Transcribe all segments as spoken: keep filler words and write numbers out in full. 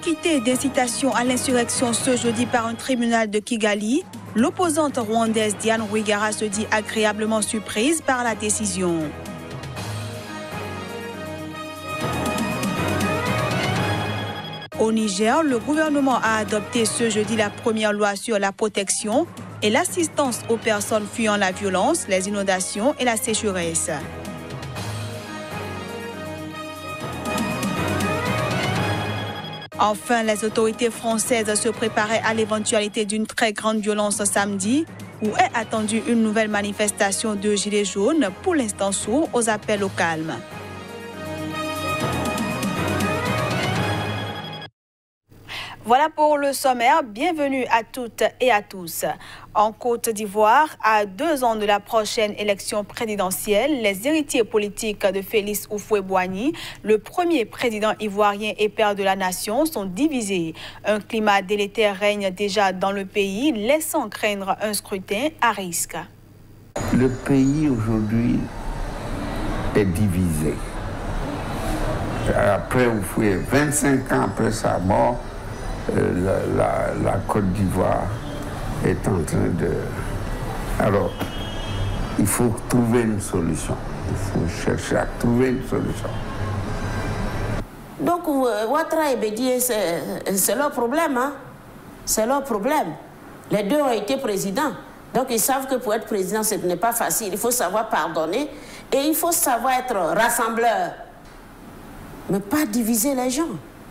Acquittée d'incitation à l'insurrection ce jeudi par un tribunal de Kigali, l'opposante rwandaise Diane Rwigara se dit agréablement surprise par la décision. Au Niger, le gouvernement a adopté ce jeudi la première loi sur la protection et l'assistance aux personnes fuyant la violence, les inondations et la sécheresse. Enfin, les autorités françaises se préparaient à l'éventualité d'une très grande violence samedi, où est attendue une nouvelle manifestation de gilets jaunes, pour l'instant sourds aux appels au calme. Voilà pour le sommaire. Bienvenue à toutes et à tous. En Côte d'Ivoire, à deux ans de la prochaine élection présidentielle, les héritiers politiques de Félix Houphouët-Boigny, le premier président ivoirien et père de la nation, sont divisés. Un climat délétère règne déjà dans le pays, laissant craindre un scrutin à risque. Le pays aujourd'hui est divisé. Après Houphouët, vingt-cinq ans après sa mort, La, la, la Côte d'Ivoire est en train de... Alors, il faut trouver une solution. Il faut chercher à trouver une solution. Donc, Ouattara et Bédié, c'est leur problème. Hein? C'est leur problème. Les deux ont été présidents. Donc, ils savent que pour être président, ce n'est pas facile. Il faut savoir pardonner et il faut savoir être rassembleur. Mais pas diviser les gens.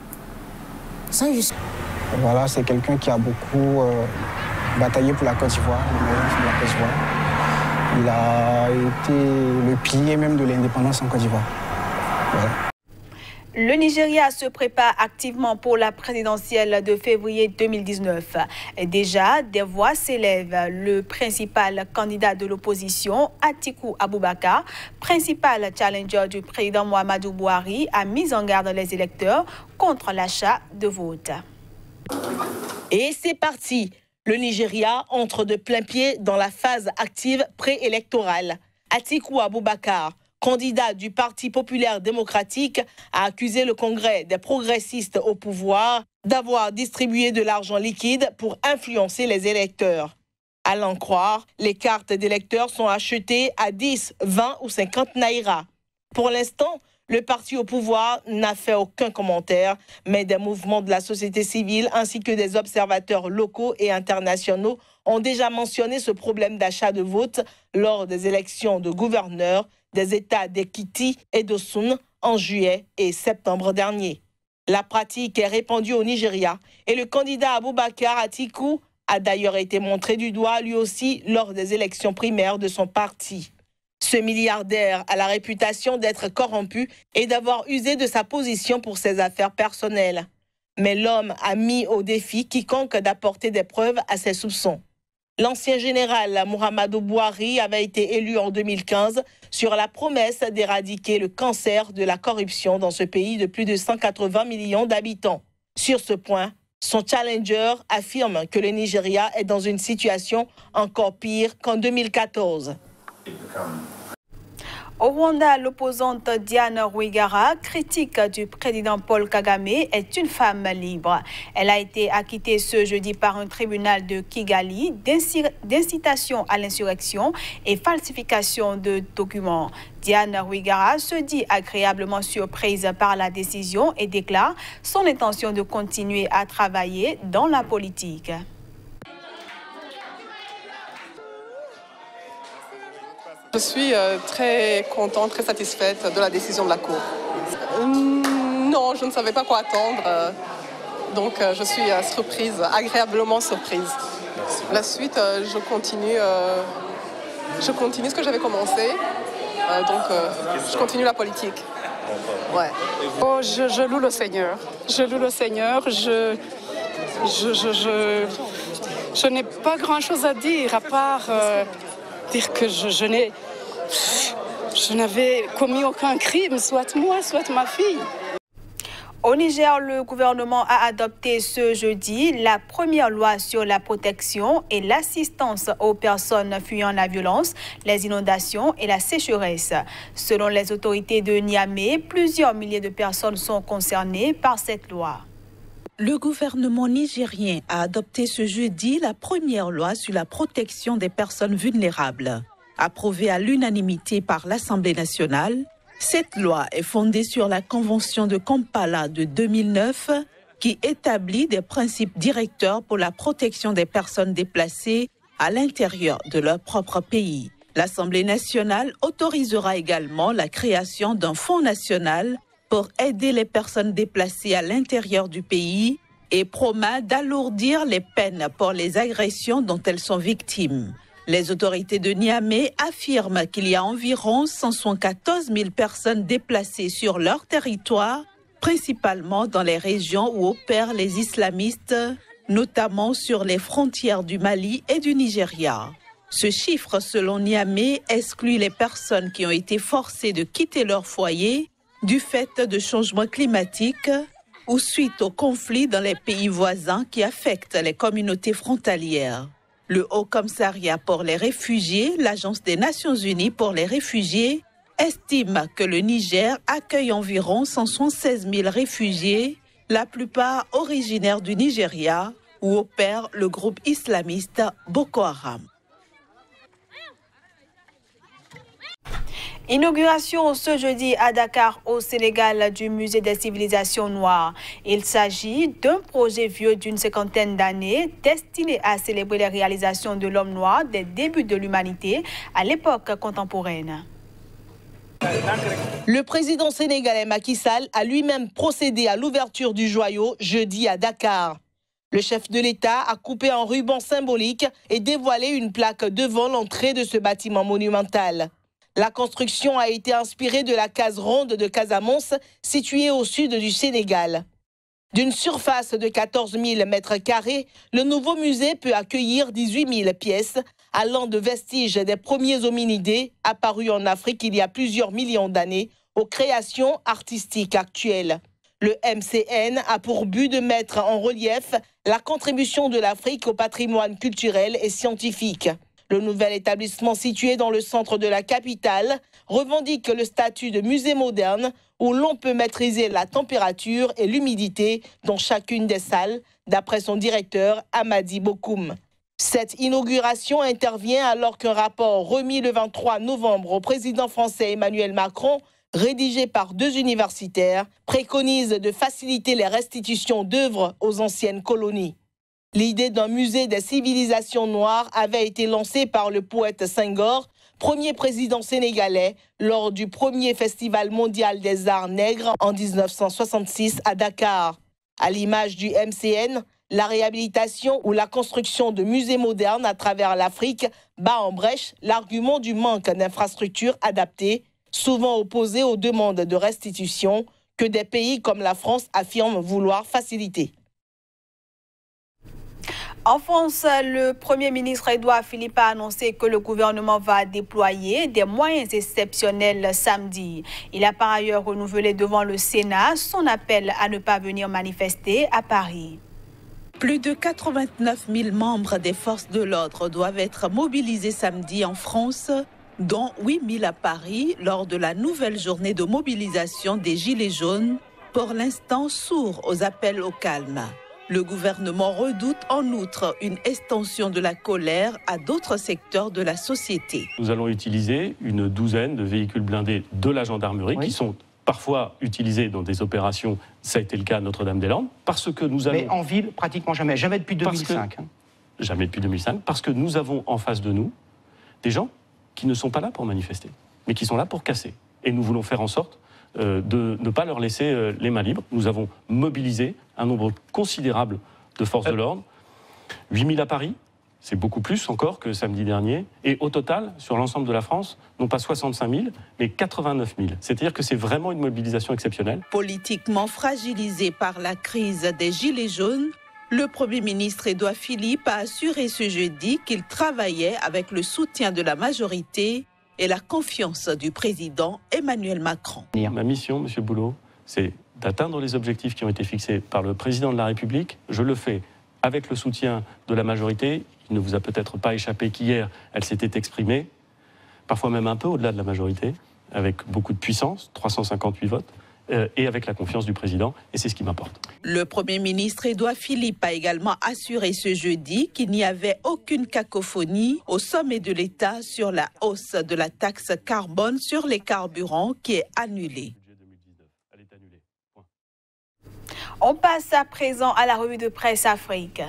Ça, je... Voilà, c'est quelqu'un qui a beaucoup euh, bataillé pour la Côte d'Ivoire, la Côte d'Ivoire. Il a été le pilier même de l'indépendance en Côte d'Ivoire. Voilà. Le Nigeria se prépare activement pour la présidentielle de février deux mille dix-neuf. Déjà, des voix s'élèvent. Le principal candidat de l'opposition, Atiku Abubakar, principal challenger du président Muhammadu Buhari, a mis en garde les électeurs contre l'achat de vote. Et c'est parti. Le Nigeria entre de plein pied dans la phase active préélectorale. Atiku Abubakar, candidat du Parti populaire démocratique, a accusé le Congrès des progressistes au pouvoir d'avoir distribué de l'argent liquide pour influencer les électeurs. À l'en croire, les cartes d'électeurs sont achetées à dix, vingt ou cinquante naira. Pour l'instant, le parti au pouvoir n'a fait aucun commentaire, mais des mouvements de la société civile ainsi que des observateurs locaux et internationaux ont déjà mentionné ce problème d'achat de vote lors des élections de gouverneurs des États d'Ekiti et d'Osun en juillet et septembre dernier. La pratique est répandue au Nigeria et le candidat Abubakar Atiku a d'ailleurs été montré du doigt lui aussi lors des élections primaires de son parti. Ce milliardaire a la réputation d'être corrompu et d'avoir usé de sa position pour ses affaires personnelles. Mais l'homme a mis au défi quiconque d'apporter des preuves à ses soupçons. L'ancien général Muhammadu Buhari avait été élu en deux mille quinze sur la promesse d'éradiquer le cancer de la corruption dans ce pays de plus de cent quatre-vingts millions d'habitants. Sur ce point, son challenger affirme que le Nigeria est dans une situation encore pire qu'en deux mille quatorze. Au Rwanda, l'opposante Diane Rwigara, critique du président Paul Kagame, est une femme libre. Elle a été acquittée ce jeudi par un tribunal de Kigali d'incitation à l'insurrection et falsification de documents. Diane Rwigara se dit agréablement surprise par la décision et déclare son intention de continuer à travailler dans la politique. Je suis euh, très contente, très satisfaite de la décision de la Cour. Euh, non, je ne savais pas quoi attendre, euh, donc euh, je suis euh, surprise, agréablement surprise. La suite, euh, je continue, euh, je continue ce que j'avais commencé, euh, donc euh, je continue la politique. Ouais. Oh, je, je loue le Seigneur, je loue le Seigneur, je, je, je, je, je n'ai pas grand-chose à dire à part euh, dire que je, je n'ai... Je n'avais commis aucun crime, soit moi, soit ma fille. Au Niger, le gouvernement a adopté ce jeudi la première loi sur la protection et l'assistance aux personnes fuyant la violence, les inondations et la sécheresse. Selon les autorités de Niamey, plusieurs milliers de personnes sont concernées par cette loi. Le gouvernement nigérien a adopté ce jeudi la première loi sur la protection des personnes vulnérables. Approuvée à l'unanimité par l'Assemblée nationale, cette loi est fondée sur la Convention de Kampala de deux mille neuf qui établit des principes directeurs pour la protection des personnes déplacées à l'intérieur de leur propre pays. L'Assemblée nationale autorisera également la création d'un fonds national pour aider les personnes déplacées à l'intérieur du pays et promet d'alourdir les peines pour les agressions dont elles sont victimes. Les autorités de Niamey affirment qu'il y a environ cent soixante-quatorze mille personnes déplacées sur leur territoire, principalement dans les régions où opèrent les islamistes, notamment sur les frontières du Mali et du Nigeria. Ce chiffre, selon Niamey, exclut les personnes qui ont été forcées de quitter leur foyer du fait de changements climatiques ou suite aux conflits dans les pays voisins qui affectent les communautés frontalières. Le Haut-Commissariat pour les réfugiés, l'Agence des Nations Unies pour les réfugiés, estime que le Niger accueille environ cent soixante-seize mille réfugiés, la plupart originaires du Nigeria, où opère le groupe islamiste Boko Haram. Inauguration ce jeudi à Dakar, au Sénégal, du musée des civilisations noires. Il s'agit d'un projet vieux d'une cinquantaine d'années destiné à célébrer les réalisations de l'homme noir des débuts de l'humanité à l'époque contemporaine. Le président sénégalais Macky Sall a lui-même procédé à l'ouverture du joyau jeudi à Dakar. Le chef de l'État a coupé un ruban symbolique et dévoilé une plaque devant l'entrée de ce bâtiment monumental. La construction a été inspirée de la case ronde de Casamance, située au sud du Sénégal. D'une surface de quatorze mille mètres carrés, le nouveau musée peut accueillir dix-huit mille pièces, allant de vestiges des premiers hominidés apparus en Afrique il y a plusieurs millions d'années aux créations artistiques actuelles. Le M C N a pour but de mettre en relief la contribution de l'Afrique au patrimoine culturel et scientifique. Le nouvel établissement situé dans le centre de la capitale revendique le statut de musée moderne où l'on peut maîtriser la température et l'humidité dans chacune des salles, d'après son directeur Amadi Bokoum. Cette inauguration intervient alors qu'un rapport remis le vingt-trois novembre au président français Emmanuel Macron, rédigé par deux universitaires, préconise de faciliter les restitutions d'œuvres aux anciennes colonies. L'idée d'un musée des civilisations noires avait été lancée par le poète Senghor, premier président sénégalais, lors du premier festival mondial des arts nègres en mille neuf cent soixante-six à Dakar. À l'image du M C N, la réhabilitation ou la construction de musées modernes à travers l'Afrique bat en brèche l'argument du manque d'infrastructures adaptées, souvent opposé aux demandes de restitution que des pays comme la France affirment vouloir faciliter. En France, le Premier ministre Édouard Philippe a annoncé que le gouvernement va déployer des moyens exceptionnels samedi. Il a par ailleurs renouvelé devant le Sénat son appel à ne pas venir manifester à Paris. Plus de quatre-vingt-neuf mille membres des forces de l'ordre doivent être mobilisés samedi en France, dont huit mille à Paris, lors de la nouvelle journée de mobilisation des Gilets jaunes, pour l'instant sourds aux appels au calme. Le gouvernement redoute en outre une extension de la colère à d'autres secteurs de la société. Nous allons utiliser une douzaine de véhicules blindés de la gendarmerie oui. qui sont parfois utilisés dans des opérations, ça a été le cas à Notre-Dame-des-Landes, parce que nous allons... Mais en ville, pratiquement jamais, jamais depuis deux mille cinq. Que... Hein. Jamais depuis deux mille cinq, parce que nous avons en face de nous des gens qui ne sont pas là pour manifester, mais qui sont là pour casser. Et nous voulons faire en sorte Euh, de ne pas leur laisser euh, les mains libres. Nous avons mobilisé un nombre considérable de forces de l'ordre. huit mille à Paris, c'est beaucoup plus encore que samedi dernier. Et au total, sur l'ensemble de la France, non pas soixante-cinq mille, mais quatre-vingt-neuf mille. C'est-à-dire que c'est vraiment une mobilisation exceptionnelle. Politiquement fragilisé par la crise des Gilets jaunes, le Premier ministre Édouard Philippe a assuré ce jeudi qu'il travaillait avec le soutien de la majorité et la confiance du président Emmanuel Macron. Ma mission, M. Boulot, c'est d'atteindre les objectifs qui ont été fixés par le président de la République. Je le fais avec le soutien de la majorité. Il ne vous a peut-être pas échappé qu'hier, elle s'était exprimée, parfois même un peu au-delà de la majorité, avec beaucoup de puissance, trois cent cinquante-huit votes. euh, et avec la confiance du président, et c'est ce qui m'importe. Le Premier ministre Édouard Philippe a également assuré ce jeudi qu'il n'y avait aucune cacophonie au sommet de l'État sur la hausse de la taxe carbone sur les carburants qui est annulée. On passe à présent à la revue de presse Afrique.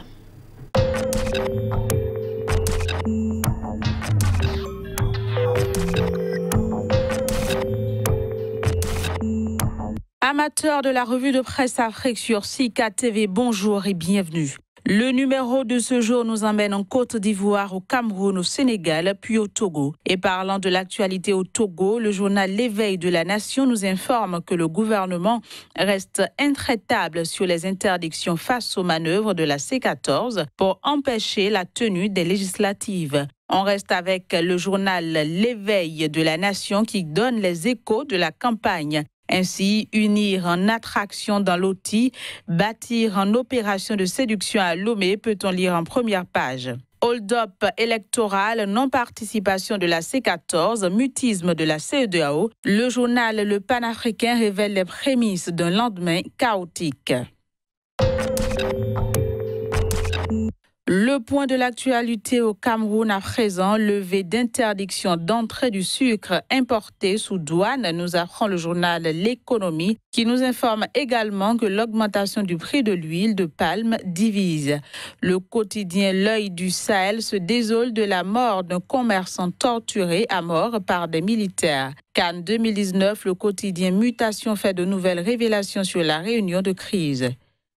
Amateurs de la revue de presse Afrique sur Sika T V, bonjour et bienvenue. Le numéro de ce jour nous emmène en Côte d'Ivoire, au Cameroun, au Sénégal, puis au Togo. Et parlant de l'actualité au Togo, le journal L'Éveil de la Nation nous informe que le gouvernement reste intraitable sur les interdictions face aux manœuvres de la C quatorze pour empêcher la tenue des législatives. On reste avec le journal L'Éveil de la Nation qui donne les échos de la campagne. Ainsi, unir en attraction dans l'Oti, bâtir en opération de séduction à Lomé, peut-on lire en première page. Hold-up électoral, non-participation de la C quatorze, mutisme de la C E D E A O. Le journal Le Panafricain révèle les prémices d'un lendemain chaotique. Le point de l'actualité au Cameroun à présent, levée d'interdiction d'entrée du sucre importé sous douane, nous apprend le journal L'économie, qui nous informe également que l'augmentation du prix de l'huile de palme divise. Le quotidien L'Œil du Sahel se désole de la mort d'un commerçant torturé à mort par des militaires. Cannes deux mille dix-neuf, le quotidien Mutation fait de nouvelles révélations sur la réunion de crise.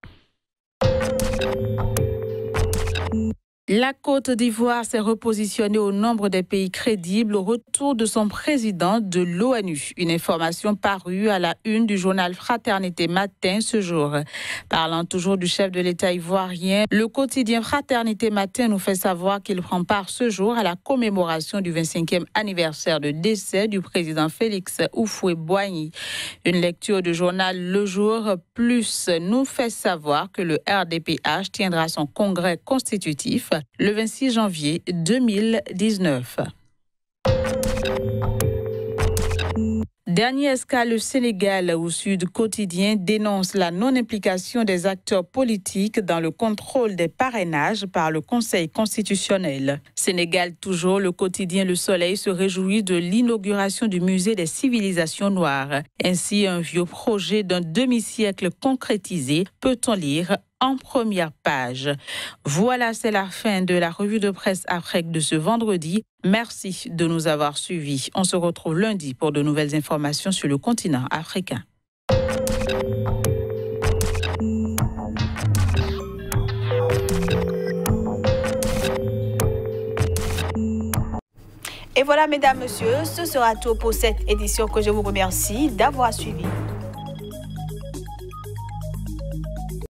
La Côte d'Ivoire s'est repositionnée au nombre des pays crédibles au retour de son président de l'ONU. Une information parue à la une du journal Fraternité Matin ce jour. Parlant toujours du chef de l'État ivoirien, le quotidien Fraternité Matin nous fait savoir qu'il prend part ce jour à la commémoration du vingt-cinquième anniversaire de décès du président Félix Houphouët-Boigny. Une lecture du journal Le Jour Plus nous fait savoir que le R D P H tiendra son congrès constitutif le vingt-six janvier deux mille dix-neuf. Dernier escale, le Sénégal, où Sud Quotidien dénonce la non-implication des acteurs politiques dans le contrôle des parrainages par le Conseil constitutionnel. Sénégal toujours, le quotidien Le Soleil se réjouit de l'inauguration du musée des civilisations noires. Ainsi, un vieux projet d'un demi-siècle concrétisé, peut-on lire en première page. Voilà, c'est la fin de la revue de presse Afrique de ce vendredi. Merci de nous avoir suivis. On se retrouve lundi pour de nouvelles informations sur le continent africain. Et voilà, mesdames, messieurs, ce sera tout pour cette édition que je vous remercie d'avoir suivi.